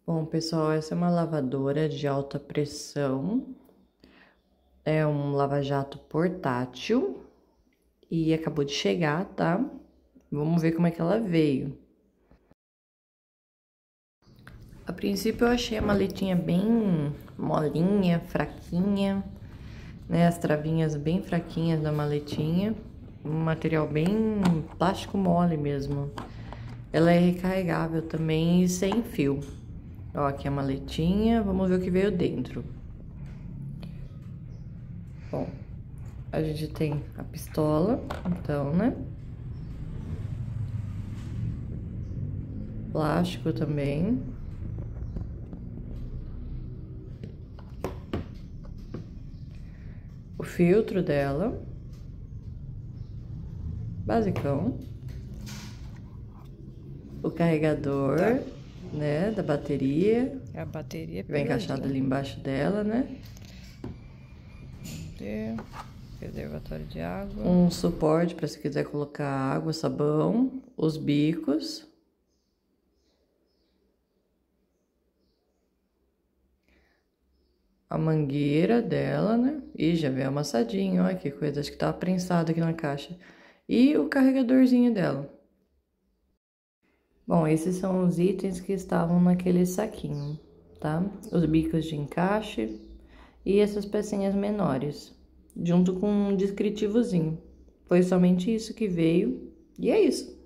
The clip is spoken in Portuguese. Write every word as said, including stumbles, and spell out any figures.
Bom, pessoal, essa é uma lavadora de alta pressão. É um lava-jato portátil e acabou de chegar, tá? Vamos ver como é que ela veio. A princípio eu achei a maletinha bem molinha, fraquinha, né? As travinhas bem fraquinhas da maletinha. Um material bem plástico mole mesmo. Ela é recarregável também e sem fio. Ó, aqui a maletinha, vamos ver o que veio dentro. Bom, a gente tem a pistola, então, né? Plástico também. O filtro dela. Basicão. O carregador, tá, né, da bateria. A bateria Vem encaixado ali embaixo dela, né? Reservatório de água. Um suporte para se quiser colocar água, sabão. Os bicos. A mangueira dela, né? E já veio amassadinho, olha que coisa, acho que tava prensado aqui na caixa. E o carregadorzinho dela. Bom, esses são os itens que estavam naquele saquinho, tá? Os bicos de encaixe e essas pecinhas menores, junto com um descritivozinho. Foi somente isso que veio, e é isso.